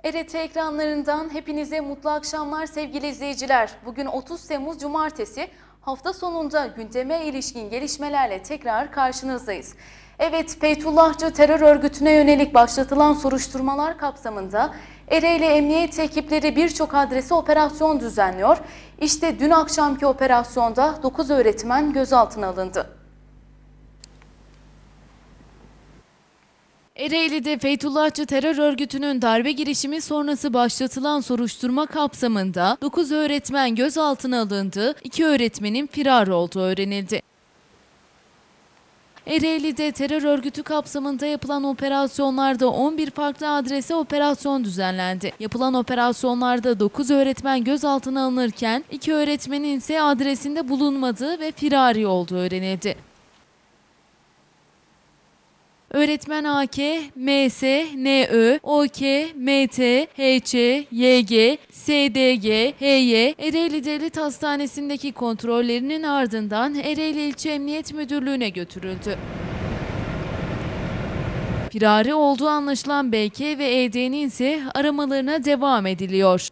TRT ekranlarından hepinize mutlu akşamlar sevgili izleyiciler. Bugün 30 Temmuz Cumartesi, hafta sonunda gündeme ilişkin gelişmelerle tekrar karşınızdayız. Evet, Feytullahçı terör örgütüne yönelik başlatılan soruşturmalar kapsamında Ereğli Emniyet ekipleri birçok adrese operasyon düzenliyor. İşte dün akşamki operasyonda 9 öğretmen gözaltına alındı. Ereğli'de Feytullahçı terör örgütünün darbe girişimi sonrası başlatılan soruşturma kapsamında 9 öğretmen gözaltına alındı, 2 öğretmenin firar olduğu öğrenildi. Ereğli'de terör örgütü kapsamında yapılan operasyonlarda 11 farklı adrese operasyon düzenlendi. Yapılan operasyonlarda 9 öğretmen gözaltına alınırken 2 öğretmenin ise adresinde bulunmadığı ve firari olduğu öğrenildi. Öğretmen AK, MS, NÖ, OK, MT, HÇ, YG, SDG, HY, Ereğli Devlet Hastanesi'ndeki kontrollerinin ardından Ereğli İlçe Emniyet Müdürlüğü'ne götürüldü. Firari olduğu anlaşılan BK ve ED'nin ise aramalarına devam ediliyor.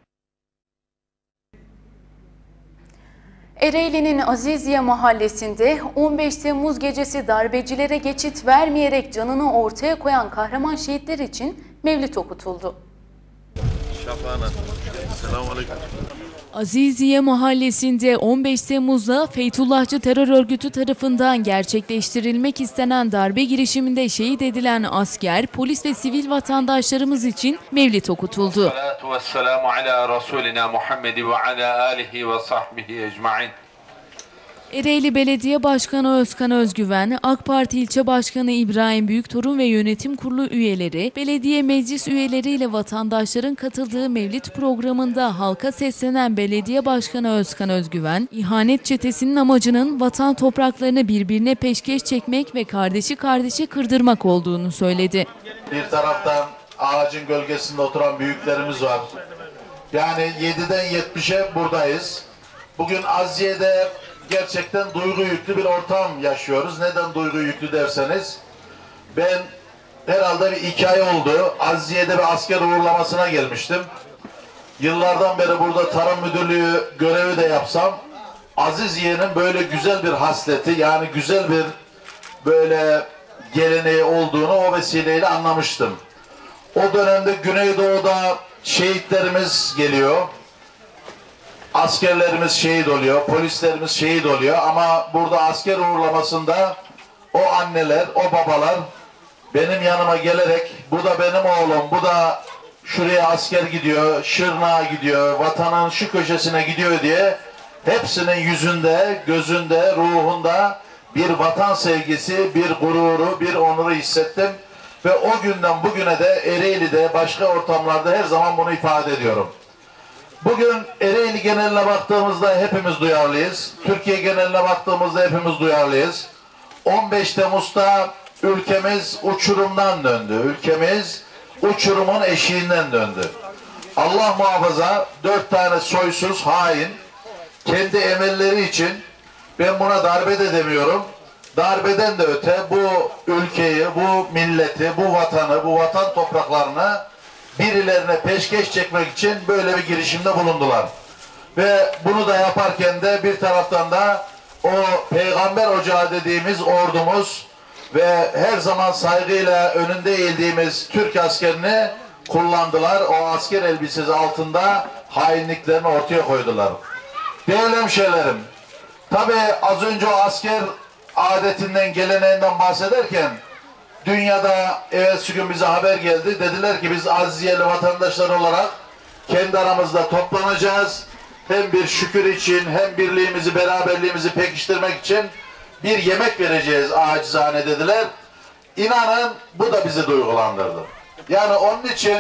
Ereğli'nin Aziziye mahallesinde 15 Temmuz gecesi darbecilere geçit vermeyerek canını ortaya koyan kahraman şehitler için mevlid okutuldu. Selamünaleyküm. Aziziye mahallesinde 15 Temmuz'da Feytullahçı terör örgütü tarafından gerçekleştirilmek istenen darbe girişiminde şehit edilen asker, polis ve sivil vatandaşlarımız için mevlid okutuldu. Ereğli Belediye Başkanı Özkan Özgüven, AK Parti İlçe Başkanı İbrahim Büyüktorun ve yönetim kurulu üyeleri, belediye meclis üyeleriyle vatandaşların katıldığı mevlid programında halka seslenen Belediye Başkanı Özkan Özgüven, ihanet çetesinin amacının vatan topraklarını birbirine peşkeş çekmek ve kardeşi kardeşe kırdırmak olduğunu söyledi. Bir taraftan ağacın gölgesinde oturan büyüklerimiz var. Yani 7'den 70'e buradayız. Bugün Aziye'de gerçekten duygu yüklü bir ortam yaşıyoruz. Neden duygu yüklü derseniz, ben herhalde bir 2 ay oldu. Aziye'de bir asker uğurlamasına gelmiştim. Yıllardan beri burada Tarım Müdürlüğü görevi de yapsam, Aziziye'nin böyle güzel bir hasleti, yani güzel bir böyle geleneği olduğunu o vesileyle anlamıştım. O dönemde Güneydoğu'da şehitlerimiz geliyor. Askerlerimiz şehit oluyor, polislerimiz şehit oluyor ama burada asker uğurlamasında o anneler, o babalar benim yanıma gelerek bu da benim oğlum, bu da şuraya asker gidiyor, Şırnak'a gidiyor, vatanın şu köşesine gidiyor diye hepsinin yüzünde, gözünde, ruhunda bir vatan sevgisi, bir gururu, bir onuru hissettim ve o günden bugüne de Ereğli'de, başka ortamlarda her zaman bunu ifade ediyorum. Bugün Ereğli geneline baktığımızda hepimiz duyarlıyız. Türkiye geneline baktığımızda hepimiz duyarlıyız. 15 Temmuz'da ülkemiz uçurumdan döndü. Ülkemiz uçurumun eşiğinden döndü. Allah muhafaza 4 tane soysuz hain kendi emelleri için, ben buna darbe de demiyorum, darbeden de öte bu ülkeyi, bu milleti, bu vatanı, bu vatan topraklarını birilerine peşkeş çekmek için böyle bir girişimde bulundular. Ve bunu da yaparken de bir taraftan da o peygamber ocağı dediğimiz ordumuz ve her zaman saygıyla önünde eğildiğimiz Türk askerini kullandılar. O asker elbisesi altında hainliklerini ortaya koydular. Değerli hemşehrilerim, tabi az önce o asker adetinden, geleneğinden bahsederken dünyada evvelsi gün bize haber geldi. Dediler ki biz Aziziyeli vatandaşlar olarak kendi aramızda toplanacağız. Hem bir şükür için hem birliğimizi, beraberliğimizi pekiştirmek için bir yemek vereceğiz acizane dediler. İnanın bu da bizi duygulandırdı. Yani onun için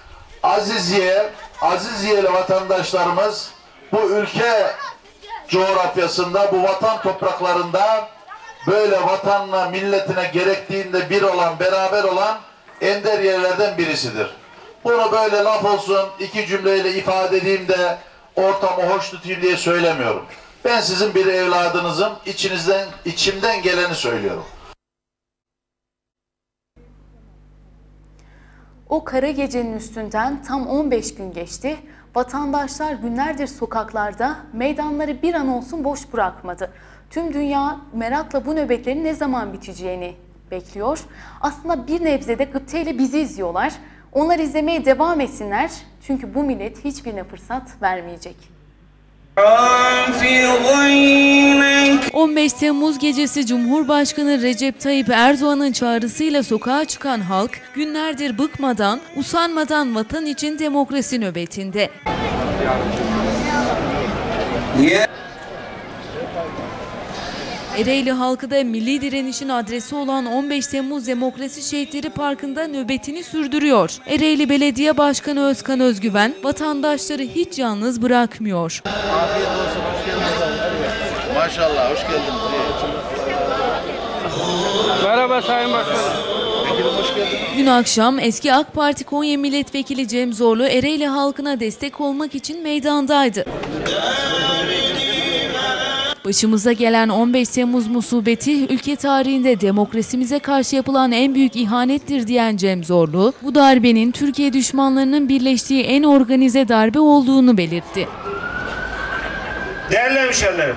Aziziyeli vatandaşlarımız bu ülke coğrafyasında, bu vatan topraklarında böyle vatanına, milletine gerektiğinde bir olan, beraber olan ender yerlerden birisidir. Bunu böyle laf olsun, 2 cümleyle ifade edeyim de ortamı hoş tutayım diye söylemiyorum. Ben sizin bir evladınızım, içimden geleni söylüyorum. O kara gecenin üstünden tam 15 gün geçti. Vatandaşlar günlerdir sokaklarda, meydanları bir an olsun boş bırakmadı. Tüm dünya merakla bu nöbetlerin ne zaman biteceğini bekliyor. Aslında bir nebzede gıpteyle bizi izliyorlar. Onlar izlemeye devam etsinler. Çünkü bu millet hiçbirine fırsat vermeyecek. 15 Temmuz gecesi Cumhurbaşkanı Recep Tayyip Erdoğan'ın çağrısıyla sokağa çıkan halk günlerdir bıkmadan, usanmadan vatan için demokrasi nöbetinde. Ereğli halkı da milli direnişin adresi olan 15 Temmuz Demokrasi Şehitleri Parkı'nda nöbetini sürdürüyor. Ereğli Belediye Başkanı Özkan Özgüven vatandaşları hiç yalnız bırakmıyor. Afiyet olsun, hoş geldiniz. Maşallah, hoş geldiniz. Merhaba Sayın Başkanım. Hoş geldiniz. Dün akşam eski AK Parti Konya Milletvekili Cem Zorlu Ereğli halkına destek olmak için meydandaydı. Başımıza gelen 15 Temmuz musibeti ülke tarihinde demokrasimize karşı yapılan en büyük ihanettir diyen Cem Zorlu, bu darbenin Türkiye düşmanlarının birleştiği en organize darbe olduğunu belirtti. Değerli hemşehrilerim,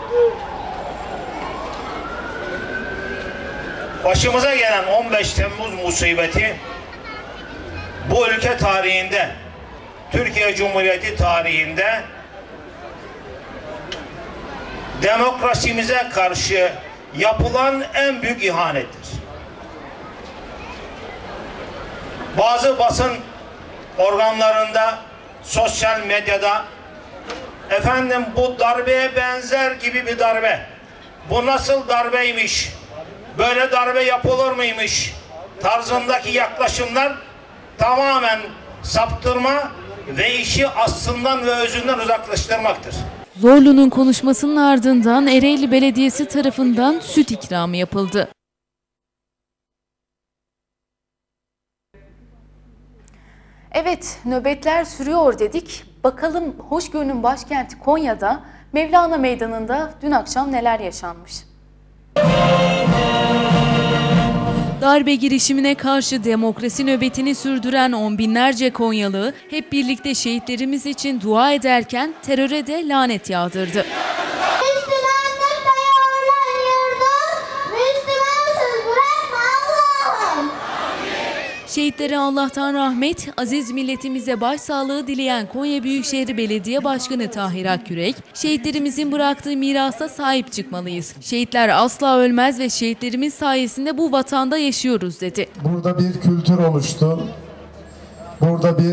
başımıza gelen 15 Temmuz musibeti bu ülke tarihinde, Türkiye Cumhuriyeti tarihinde demokrasimize karşı yapılan en büyük ihanettir. Bazı basın organlarında, sosyal medyada efendim bu darbeye benzer gibi bir darbe, bu nasıl darbeymiş, böyle darbe yapılır mıymış tarzındaki yaklaşımlar tamamen saptırma ve işi aslından ve özünden uzaklaştırmaktır. Zorlu'nun konuşmasının ardından Ereğli Belediyesi tarafından süt ikramı yapıldı. Evet, nöbetler sürüyor dedik. Bakalım hoşgörünün başkenti Konya'da Mevlana Meydanı'nda dün akşam neler yaşanmış? Darbe girişimine karşı demokrasi nöbetini sürdüren on binlerce Konyalı hep birlikte şehitlerimiz için dua ederken teröre de lanet yağdırdı. Müslümanlık dayanılan yurdum, Müslümansız bırakma Allah'ım. Şehitlere Allah'tan rahmet, aziz milletimize başsağlığı dileyen Konya Büyükşehir Belediye Başkanı Tahir Akkürek, şehitlerimizin bıraktığı mirasa sahip çıkmalıyız. Şehitler asla ölmez ve şehitlerimiz sayesinde bu vatanda yaşıyoruz dedi. Burada bir kültür oluştu. Burada bir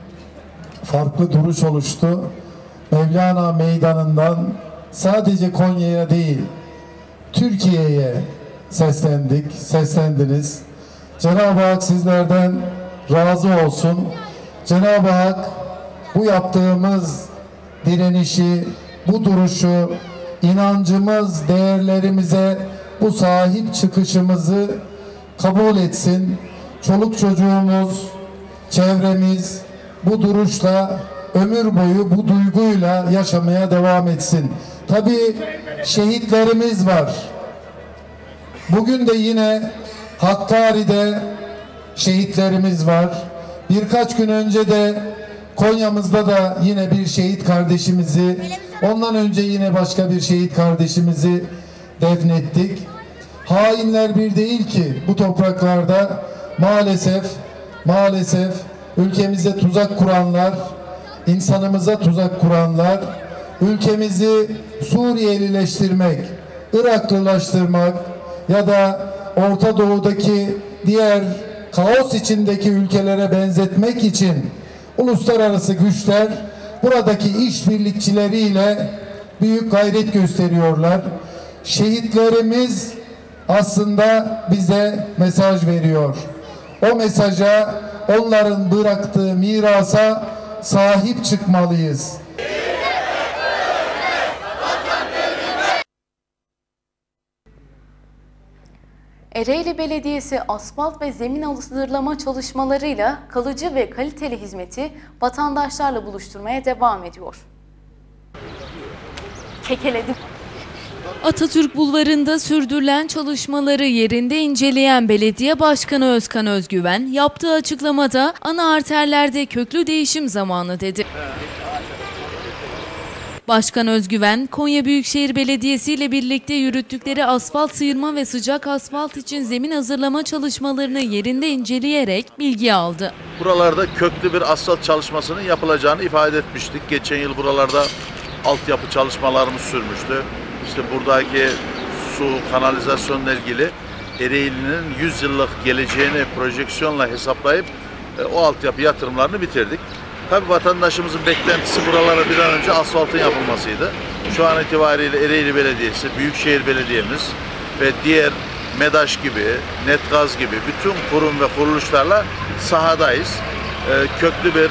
farklı duruş oluştu. Mevlana Meydanı'ndan sadece Konya'ya değil, Türkiye'ye seslendik, seslendiniz. Cenab-ı Hak sizlerden razı olsun. Cenab-ı Hak bu yaptığımız direnişi, bu duruşu, inancımız, değerlerimize bu sahip çıkışımızı kabul etsin. Çoluk çocuğumuz, çevremiz bu duruşla, ömür boyu bu duyguyla yaşamaya devam etsin. Tabii şehitlerimiz var. Bugün de yine Hakkari'de şehitlerimiz var. Birkaç gün önce de Konya'mızda da yine bir şehit kardeşimizi, ondan önce yine başka bir şehit kardeşimizi defnettik. Hainler bir değil ki bu topraklarda maalesef ülkemize tuzak kuranlar, insanımıza tuzak kuranlar, ülkemizi Suriyelileştirmek, Iraklılaştırmak ya da Orta Doğu'daki diğer kaos içindeki ülkelere benzetmek için uluslararası güçler buradaki işbirlikçileriyle büyük gayret gösteriyorlar. Şehitlerimiz aslında bize mesaj veriyor. O mesaja, onların bıraktığı mirasa sahip çıkmalıyız. Ereğli Belediyesi asfalt ve zemin hazırlama çalışmalarıyla kalıcı ve kaliteli hizmeti vatandaşlarla buluşturmaya devam ediyor. Kekeledim. Atatürk Bulvarı'nda sürdürülen çalışmaları yerinde inceleyen Belediye Başkanı Özkan Özgüven yaptığı açıklamada ana arterlerde köklü değişim zamanı dedi. Başkan Özgüven, Konya Büyükşehir Belediyesi ile birlikte yürüttükleri asfalt sıyırma ve sıcak asfalt için zemin hazırlama çalışmalarını yerinde inceleyerek bilgi aldı. Buralarda köklü bir asfalt çalışmasının yapılacağını ifade etmiştik. Geçen yıl buralarda altyapı çalışmalarımız sürmüştü. İşte buradaki su, kanalizasyonla ilgili Ereğli'nin 100 yıllık geleceğini projeksiyonla hesaplayıp o altyapı yatırımlarını bitirdik. Tabii vatandaşımızın beklentisi buralara bir an önce asfaltın yapılmasıydı. Şu an itibariyle Ereğli Belediyesi, Büyükşehir Belediye'miz ve diğer MEDAŞ gibi, Netgaz gibi bütün kurum ve kuruluşlarla sahadayız. Köklü bir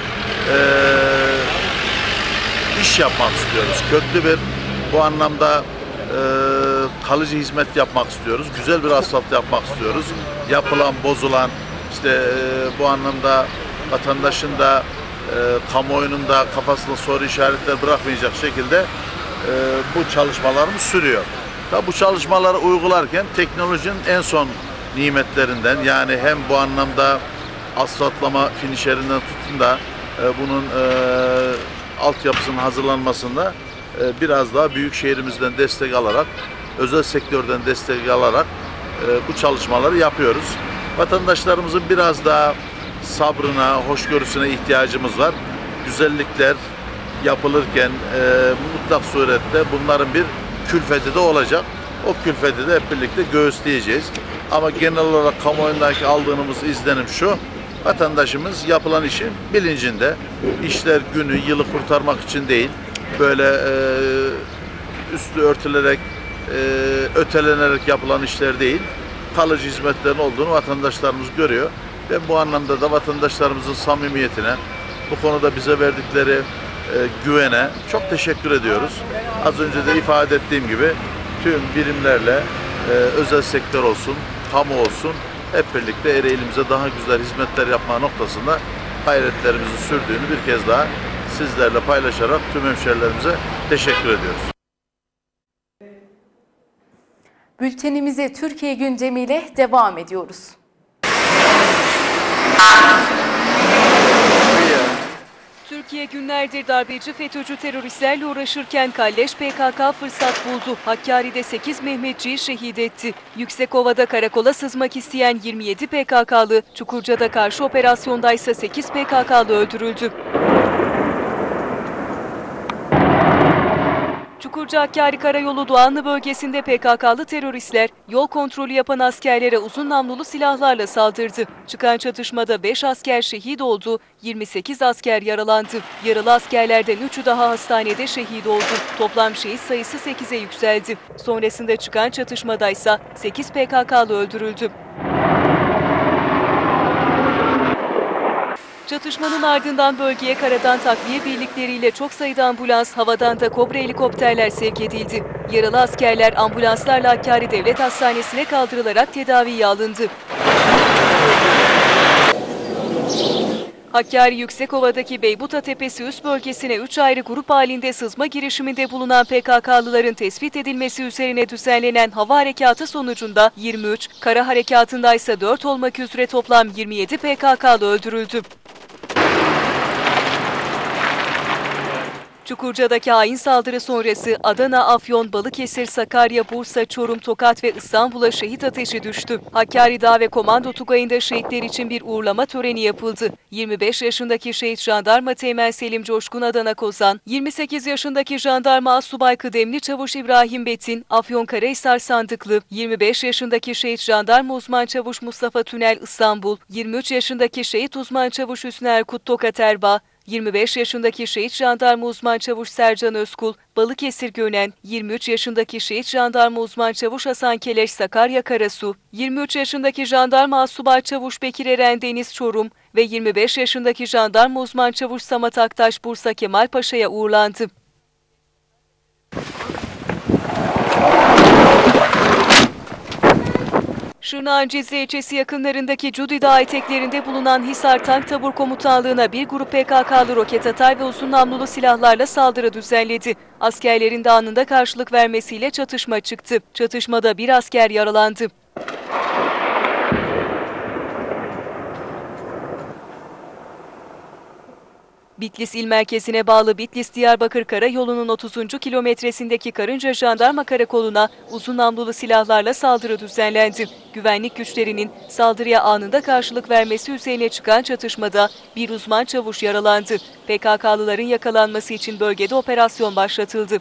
iş yapmak istiyoruz. Köklü bir bu anlamda kalıcı hizmet yapmak istiyoruz. Güzel bir asfalt yapmak istiyoruz. Yapılan, bozulan, işte bu anlamda vatandaşın da kamuoyunun da kafasında soru işaretleri bırakmayacak şekilde bu çalışmalarımız sürüyor. Tabi bu çalışmaları uygularken teknolojinin en son nimetlerinden, yani hem bu anlamda asfaltlama finişerinden tutun da bunun altyapısının hazırlanmasında biraz daha büyük şehrimizden destek alarak, özel sektörden destek alarak bu çalışmaları yapıyoruz. Vatandaşlarımızın biraz daha sabrına, hoşgörüsüne ihtiyacımız var. Güzellikler yapılırken mutlak surette bunların bir külfeti de olacak. O külfeti de hep birlikte göğüsleyeceğiz. Ama genel olarak kamuoyundaki aldığımız izlenim şu: vatandaşımız yapılan işin bilincinde. İşler günü, yılı kurtarmak için değil, böyle üstü örtülerek, ötelenerek yapılan işler değil, kalıcı hizmetlerin olduğunu vatandaşlarımız görüyor. Ben bu anlamda da vatandaşlarımızın samimiyetine, bu konuda bize verdikleri güvene çok teşekkür ediyoruz. Az önce de ifade ettiğim gibi tüm birimlerle, özel sektör olsun, kamu olsun, hep birlikte Ereğli'mize daha güzel hizmetler yapma noktasında gayretlerimizi sürdüğünü bir kez daha sizlerle paylaşarak tüm hemşehrilerimize teşekkür ediyoruz. Bültenimize Türkiye gündemiyle devam ediyoruz. Türkiye günlerdir darbeci FETÖ'cü teröristlerle uğraşırken kalleş PKK fırsat buldu. Hakkari'de 8 Mehmetçiyi şehit etti. Yüksekova'da karakola sızmak isteyen 27 PKK'lı, Çukurca'da karşı operasyondaysa 8 PKK'lı öldürüldü. Çukurca Hakkari Karayolu Doğanlı bölgesinde PKK'lı teröristler yol kontrolü yapan askerlere uzun namlulu silahlarla saldırdı. Çıkan çatışmada 5 asker şehit oldu, 28 asker yaralandı. Yaralı askerlerden 3'ü daha hastanede şehit oldu. Toplam şehit sayısı 8'e yükseldi. Sonrasında çıkan çatışmadaysa 8 PKK'lı öldürüldü. Çatışmanın ardından bölgeye karadan takviye birlikleriyle çok sayıda ambulans, havadan da Kobra helikopterler sevk edildi. Yaralı askerler ambulanslarla Hakkari Devlet Hastanesi'ne kaldırılarak tedaviye alındı. Hakkari Yüksekova'daki Beybuta Tepesi üst bölgesine 3 ayrı grup halinde sızma girişiminde bulunan PKK'lıların tespit edilmesi üzerine düzenlenen hava harekatı sonucunda 23, kara harekatında ise 4 olmak üzere toplam 27 PKK'lı öldürüldü. Çukurca'daki hain saldırı sonrası Adana, Afyon, Balıkesir, Sakarya, Bursa, Çorum, Tokat ve İstanbul'a şehit ateşi düştü. Hakkari Dağ ve Komando Tugayı'nda şehitler için bir uğurlama töreni yapıldı. 25 yaşındaki şehit jandarma Teğmen Selim Coşkun Adana Kozan, 28 yaşındaki jandarma Assubay Kıdemli Çavuş İbrahim Betin, Afyonkarahisar Sandıklı, 25 yaşındaki şehit jandarma uzman çavuş Mustafa Tünel İstanbul, 23 yaşındaki şehit uzman çavuş Hüsnü Erkut Tokat Erbaa, 25 yaşındaki şehit jandarma uzman çavuş Sercan Özkul, Balıkesir Gönen, 23 yaşındaki şehit jandarma uzman çavuş Hasan Keleş Sakarya Karasu, 23 yaşındaki jandarma Assubay çavuş Bekir Eren Deniz Çorum ve 25 yaşındaki jandarma uzman çavuş Samat Aktaş Bursa Kemalpaşa'ya uğurlandı. Şırnak'ın Cizre ilçesi yakınlarındaki Cudi Dağı eteklerinde bulunan Hisar Tank Tabur Komutanlığı'na bir grup PKK'lı roket atar ve uzun namlulu silahlarla saldırı düzenledi. Askerlerin de anında karşılık vermesiyle çatışma çıktı. Çatışmada bir asker yaralandı. Bitlis il merkezine bağlı Bitlis-Diyarbakır Karayolu'nun 30. kilometresindeki Karınca Jandarma Karakolu'na uzun namlulu silahlarla saldırı düzenlendi. Güvenlik güçlerinin saldırıya anında karşılık vermesi üzerine çıkan çatışmada bir uzman çavuş yaralandı. PKK'lıların yakalanması için bölgede operasyon başlatıldı.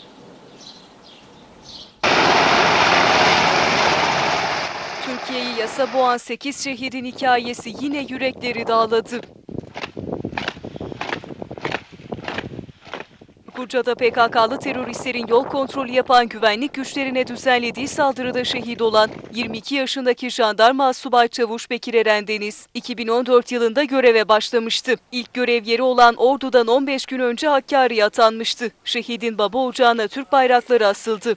Türkiye'yi yasa boğan 8 şehidin hikayesi yine yürekleri dağladı. Kurca'da PKK'lı teröristlerin yol kontrolü yapan güvenlik güçlerine düzenlediği saldırıda şehit olan 22 yaşındaki jandarma asubay çavuş Bekir Eren Deniz, 2014 yılında göreve başlamıştı. İlk görev yeri olan Ordu'dan 15 gün önce Hakkari'ye atanmıştı. Şehidin baba ocağına Türk bayrakları asıldı.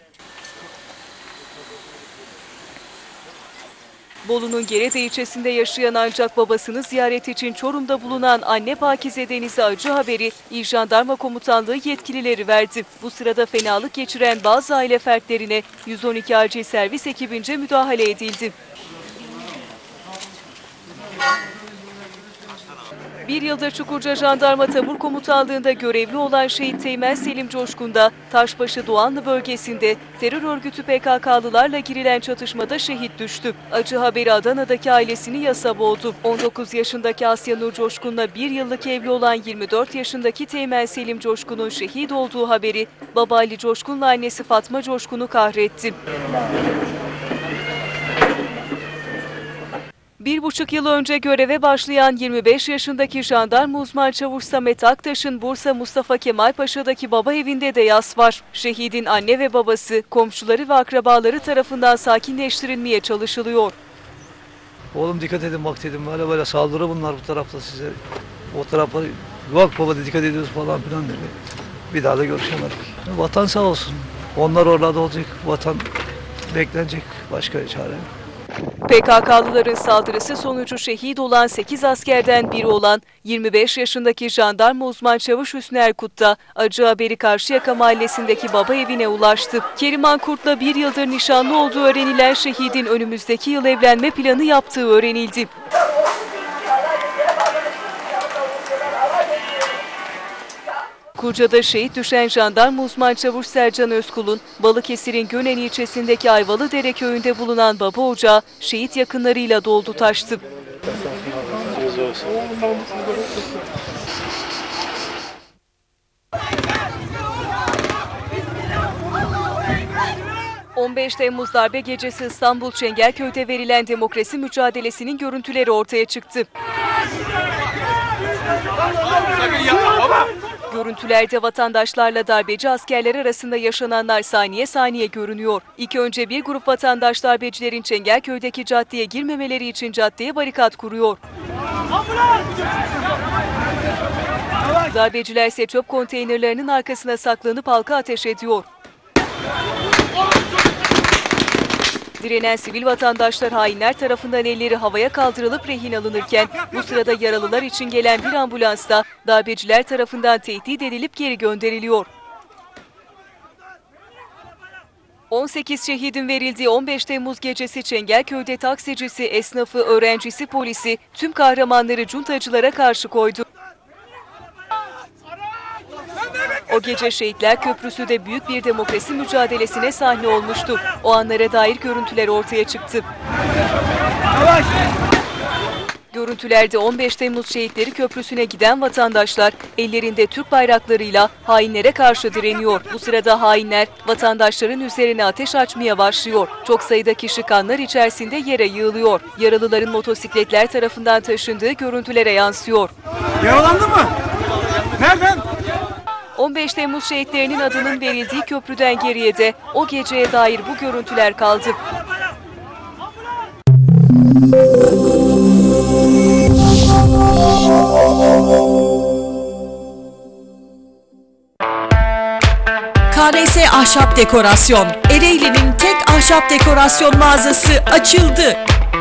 Bolu'nun Gerede ilçesinde yaşayan ancak babasını ziyaret için Çorum'da bulunan anne Pakize Deniz'e acı haberi İl Jandarma Komutanlığı yetkilileri verdi. Bu sırada fenalık geçiren bazı aile fertlerine 112 acil servis ekibince müdahale edildi. Bir yıldır Çukurca Jandarma Tabur Komutanlığı'nda görevli olan Şehit Teğmen Selim Coşkun da Taşbaşı Doğanlı bölgesinde terör örgütü PKK'lılarla girilen çatışmada şehit düştü. Acı haberi Adana'daki ailesini yasa boğdu. 19 yaşındaki Asya Nur Coşkun'la bir yıllık evli olan 24 yaşındaki Teğmen Selim Coşkun'un şehit olduğu haberi baba Ali Coşkun'la annesi Fatma Coşkun'u kahretti. 1,5 yıl önce göreve başlayan 25 yaşındaki jandarma uzman çavuş Samet Aktaş'ın Bursa Mustafa Kemal Paşa'daki baba evinde de yas var. Şehidin anne ve babası, komşuları ve akrabaları tarafından sakinleştirilmeye çalışılıyor. Oğlum dikkat edin bak dedim, böyle saldırı bunlar bu tarafta size. O tarafa bak baba dikkat ediyoruz falan filan dedi. Bir daha da görüşemedik. Vatan sağ olsun. Onlar orada olacak. Vatan beklenecek. Başka çare yok. PKK'lıların saldırısı sonucu şehit olan 8 askerden biri olan 25 yaşındaki jandarma uzman çavuş Hüsnü Erkut da acı haberi Karşıyaka mahallesindeki baba evine ulaştı. Keriman Kurt'la bir yıldır nişanlı olduğu öğrenilen şehidin önümüzdeki yıl evlenme planı yaptığı öğrenildi. Kurca'da şehit düşen jandarma uzman çavuş Sercan Özkul'un Balıkesir'in Gönen ilçesindeki Ayvalıdere köyünde bulunan baba ocağı şehit yakınlarıyla doldu taştı. ...15 Temmuz darbe gecesi İstanbul Çengelköy'de verilen demokrasi mücadelesinin görüntüleri ortaya çıktı. Görüntülerde vatandaşlarla darbeci askerler arasında yaşananlar saniye saniye görünüyor. İlk önce bir grup vatandaş darbecilerin Çengelköy'deki caddeye girmemeleri için caddeye barikat kuruyor. Darbeciler ise çöp konteynerlerinin arkasına saklanıp halka ateş ediyor. Direnen sivil vatandaşlar hainler tarafından elleri havaya kaldırılıp rehin alınırken bu sırada yaralılar için gelen bir ambulans da darbeciler tarafından tehdit edilip geri gönderiliyor. 18 şehidin verildiği 15 Temmuz gecesi Çengelköy'de taksicisi, esnafı, öğrencisi, polisi tüm kahramanları cuntacılara karşı koydu. O gece Şehitler Köprüsü de büyük bir demokrasi mücadelesine sahne olmuştu. O anlara dair görüntüler ortaya çıktı. Görüntülerde 15 Temmuz Şehitleri Köprüsü'ne giden vatandaşlar ellerinde Türk bayraklarıyla hainlere karşı direniyor. Bu sırada hainler vatandaşların üzerine ateş açmaya başlıyor. Çok sayıda kişi kanlar içerisinde yere yığılıyor. Yaralıların motosikletler tarafından taşındığı görüntülere yansıyor. Yaralandı mı? Nereden? 15 Temmuz şehitlerinin adının verildiği köprüden geriye de o geceye dair bu görüntüler kaldı. KDS Ahşap Dekorasyon. Ereğli'nin tek ahşap dekorasyon mağazası açıldı.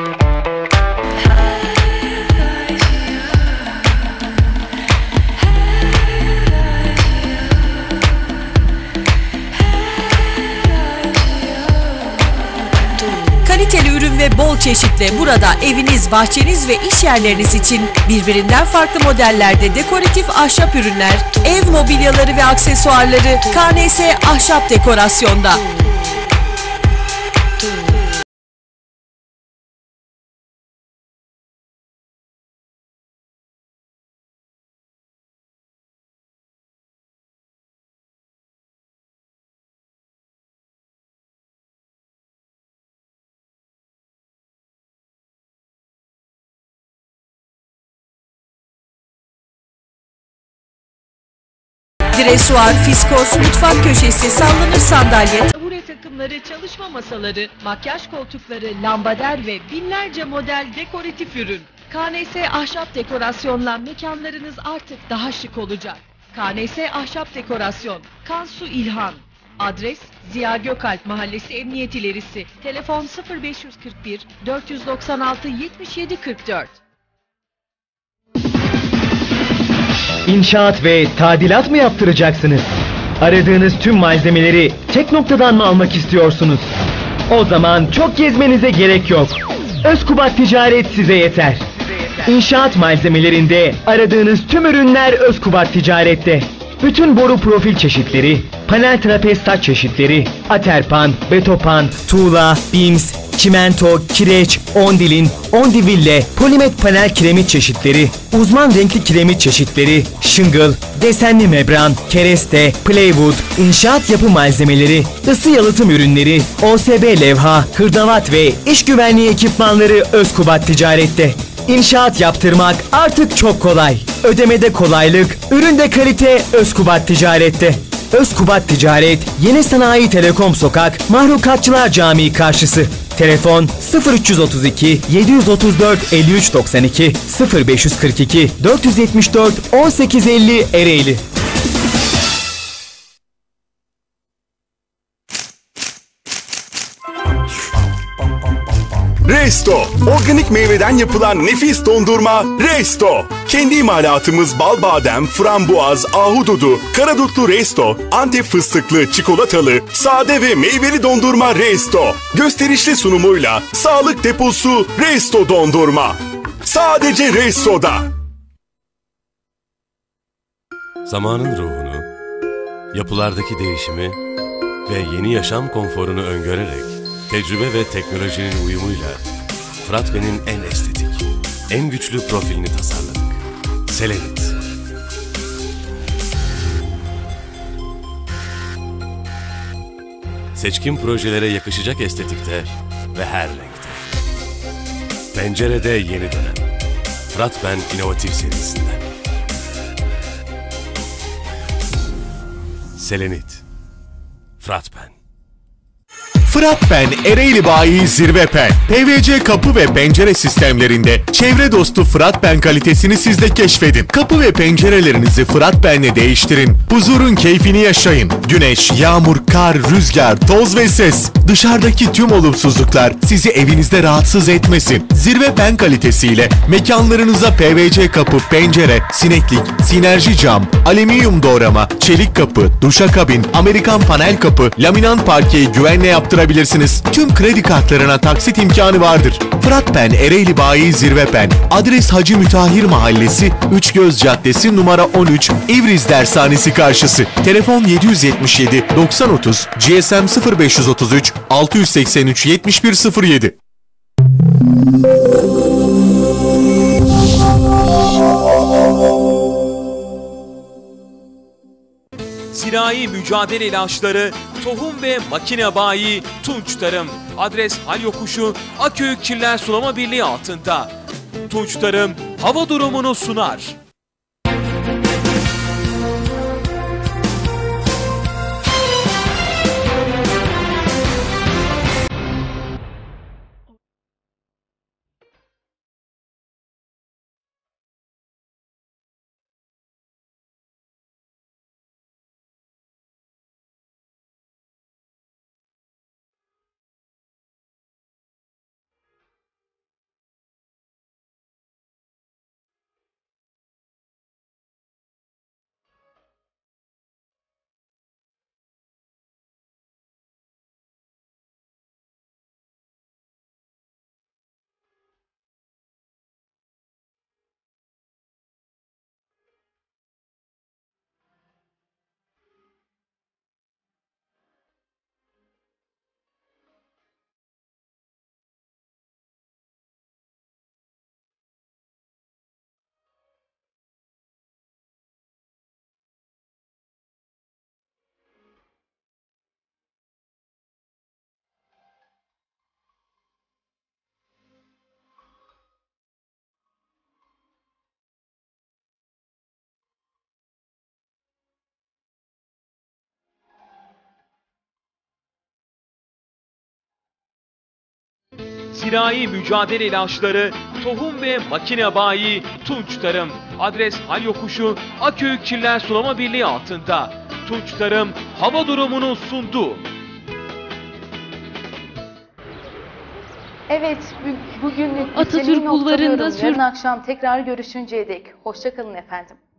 Kaliteli ürün ve bol çeşitle burada eviniz, bahçeniz ve iş yerleriniz için birbirinden farklı modellerde dekoratif ahşap ürünler, ev mobilyaları ve aksesuarları KNS Ahşap Dekorasyon'da. Dresuar, fiskos, mutfak köşesi, sallanır sandalye, tabure takımları, çalışma masaları, makyaj koltukları, lambader ve binlerce model dekoratif ürün. KNS Ahşap Dekorasyon'la mekanlarınız artık daha şık olacak. KNS Ahşap Dekorasyon, Kansu İlhan. Adres Ziya Gökalp Mahallesi Emniyet İlerisi. Telefon 0541 496 7744. İnşaat ve tadilat mı yaptıracaksınız? Aradığınız tüm malzemeleri tek noktadan mı almak istiyorsunuz? O zaman çok gezmenize gerek yok. Özkubat Ticaret size yeter. İnşaat malzemelerinde aradığınız tüm ürünler Özkubat Ticaret'te. Bütün boru profil çeşitleri, panel trapez taç çeşitleri, aterpan, betopan, tuğla, beams, çimento, kireç, ondilin, ondiville, polimet panel kiremit çeşitleri, uzman renkli kiremit çeşitleri, shingle, desenli membran, kereste, plywood, inşaat yapı malzemeleri, ısı yalıtım ürünleri, OSB levha, hırdavat ve iş güvenliği ekipmanları Özkubat Ticaret'te. İnşaat yaptırmak artık çok kolay. Ödemede kolaylık, üründe kalite Özkubat Ticaret'te. Özkubat Ticaret, Yeni Sanayi Telekom Sokak, Mahlukatçılar Camii karşısı. Telefon 0332 734 53 92 0542 474 1850 Ereğli. Resto, organik meyveden yapılan nefis dondurma Resto. Kendi imalatımız bal badem, frambuaz, ahududu, karadutlu Resto, Antep fıstıklı, çikolatalı, sade ve meyveli dondurma Resto. Gösterişli sunumuyla sağlık deposu Resto dondurma. Sadece Resto'da. Zamanın ruhunu, yapılardaki değişimi ve yeni yaşam konforunu öngörerek tecrübe ve teknolojinin uyumuyla Fıratben'in en estetik, en güçlü profilini tasarladık. Selenit. Seçkin projelere yakışacak estetikte ve her renkte. Pencerede yeni dönem. Fıratben inovatif serisinden. Selenit. Fıratben. Fıratben Ereğli Bayi Zirvepen. PVC kapı ve pencere sistemlerinde çevre dostu Fıratben kalitesini siz de keşfedin. Kapı ve pencerelerinizi Fıratben'le değiştirin. Huzurun keyfini yaşayın. Güneş, yağmur, kar, rüzgar, toz ve ses. Dışarıdaki tüm olumsuzluklar sizi evinizde rahatsız etmesin. Zirvepen kalitesiyle mekanlarınıza PVC kapı, pencere, sineklik, sinerji cam, alüminyum doğrama, çelik kapı, duşakabin, Amerikan panel kapı, laminant parkeyi güvenle yaptırabilirsiniz. Tüm kredi kartlarına taksit imkanı vardır. Fıratben Ereğli Bayi Zirvepen. Adres Hacı Mütahhir Mahallesi, Üçgöz Caddesi numara 13, İvriz Dershanesi karşısı. Telefon 777 9030, GSM 0533 683 7107. Zirai mücadele ilaçları, tohum ve makine bayi Tunç Tarım. Adres Hal Yokuşu, Aköyük Çiller Sulama Birliği altında. Tunç Tarım hava durumunu sunar. zirai mücadele ilaçları, tohum ve makine bayi Tunç Tarım. Adres Hal Yokuşu, Aköyük Çiller Sulama Birliği altında. Tunç Tarım hava durumunu sundu. Evet, bugünlük Atatürk bültenimi Bulvarı'nda noktalıyorum. Yarın akşam tekrar görüşünceye dek. Hoşça kalın efendim.